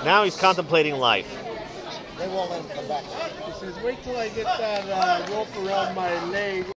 Now he's contemplating life. They won't let him come back. He says, wait till I get that rope around my leg.